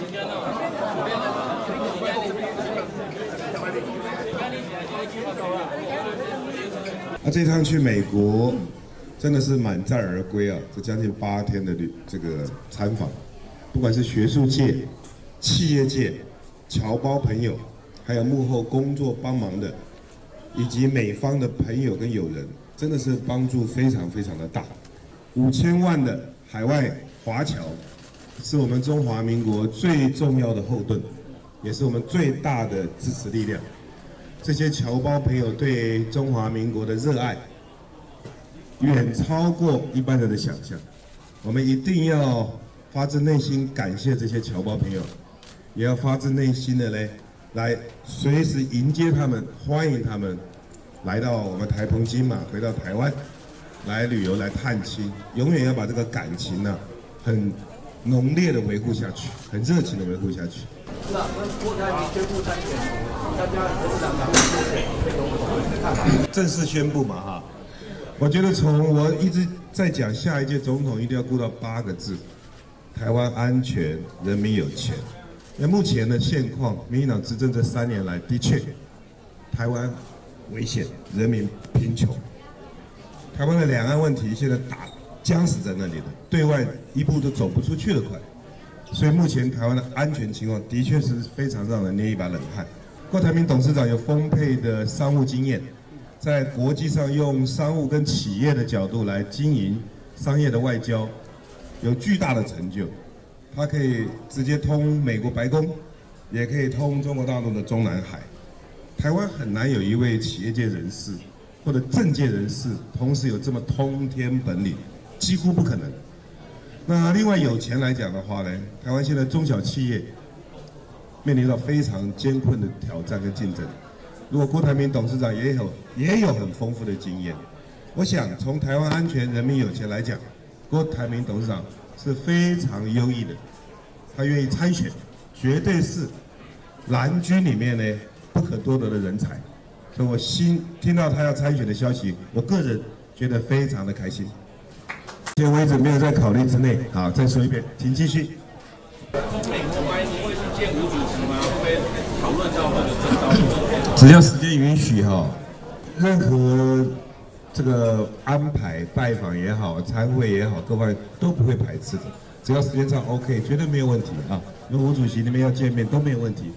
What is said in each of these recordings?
这趟去美国真的是满载而归啊！这将近8天的这个参访，不管是学术界、企业界、侨胞朋友，还有幕后工作帮忙的，以及美方的朋友跟友人，真的是帮助非常非常的大。5000万的海外华侨，是我们中华民国最重要的后盾，也是我们最大的支持力量。这些侨胞朋友对中华民国的热爱，远超过一般人的想象。我们一定要发自内心感谢这些侨胞朋友，也要发自内心的呢，来随时迎接他们，欢迎他们来到我们台澎金马，回到台湾来旅游、来探亲，永远要把这个感情呢，很浓烈的维护下去，很热情的维护下去。是啊，那郭台铭宣布参选，大家国民党党员正式宣布嘛哈。我觉得我一直在讲，下一届总统一定要顾到8个字：台湾安全，人民有钱。那目前的现况，民进党执政这3年来，的确，台湾危险，人民贫穷。台湾的两岸问题现在僵死在那里了，对外一步都走不出去了快。所以目前台湾的安全情况的确是非常让人捏一把冷汗。郭台铭董事长有丰沛的商务经验，在国际上用商务跟企业的角度来经营商业的外交，有巨大的成就。他可以直接通美国白宫，也可以通中国大陆的中南海。台湾很难有一位企业界人士或者政界人士同时有这么通天本领，几乎不可能。那另外有钱来讲的话呢，台湾现在中小企业面临到非常艰困的挑战跟竞争。如果郭台铭董事长也有很丰富的经验，我想从台湾安全、人民有钱来讲，郭台铭董事长是非常优异的。他愿意参选，绝对是蓝军里面呢不可多得的人才。所以我听到他要参选的消息，我个人觉得非常的开心。目前为止没有在考虑之内。好，再说一遍，请继续。中美国白你会去见吴主席吗？会不会讨论到或者征召？只要时间允许哈，任何这个安排、拜访也好、参会也好，各方面都不会排斥的。只要时间上 OK， 绝对没有问题啊。如果吴主席你们要见面都没有问题。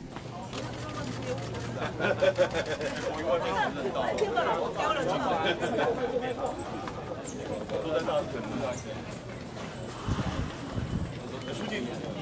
书记。